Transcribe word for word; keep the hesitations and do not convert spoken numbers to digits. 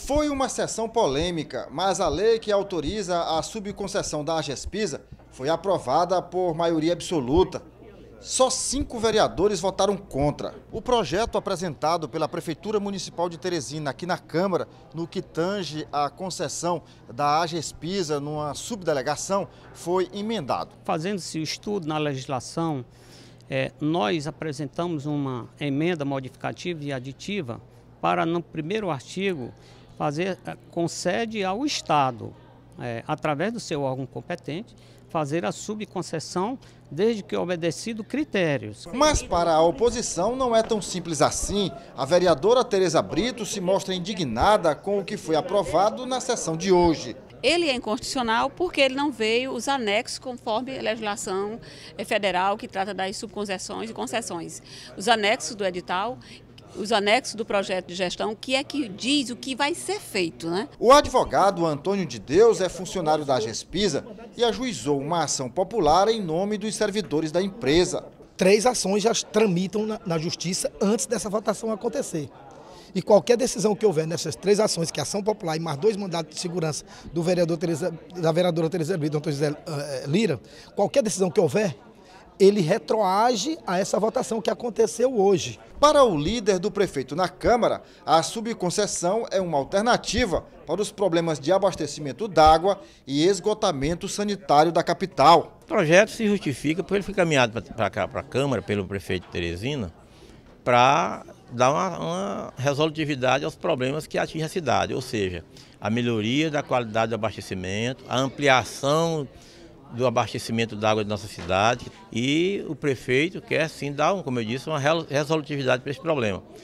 Foi uma sessão polêmica, mas a lei que autoriza a subconcessão da Agespisa foi aprovada por maioria absoluta. Só cinco vereadores votaram contra. O projeto apresentado pela Prefeitura Municipal de Teresina aqui na Câmara, no que tange a concessão da Agespisa numa subdelegação, foi emendado. Fazendo-se o estudo na legislação, é, nós apresentamos uma emenda modificativa e aditiva para, no primeiro artigo, fazer, concede ao Estado, é, através do seu órgão competente, fazer a subconcessão desde que obedecido critérios. Mas para a oposição não é tão simples assim. A vereadora Tereza Brito se mostra indignada com o que foi aprovado na sessão de hoje. Ele é inconstitucional porque ele não veio os anexos conforme a legislação federal que trata das subconcessões e concessões. Os anexos do edital, os anexos do projeto de gestão, que é que diz o que vai ser feito, né? O advogado Antônio de Deus é funcionário da Agespisa e ajuizou uma ação popular em nome dos servidores da empresa. Três ações já tramitam na, na justiça antes dessa votação acontecer. E qualquer decisão que houver nessas três ações, que é ação popular e mais dois mandatos de segurança do vereador Tereza, da vereadora Tereza Brito, Antônio José uh, Lira, qualquer decisão que houver, ele retroage a essa votação que aconteceu hoje. Para o líder do prefeito na Câmara, a subconcessão é uma alternativa para os problemas de abastecimento d'água e esgotamento sanitário da capital. O projeto se justifica porque ele foi caminhado para cá, para a Câmara, pelo prefeito de Teresina, para dar uma, uma resolutividade aos problemas que atingem a cidade, ou seja, a melhoria da qualidade do abastecimento, a ampliação do abastecimento d'água de nossa cidade, e o prefeito quer sim dar, como eu disse, uma resolutividade para esse problema.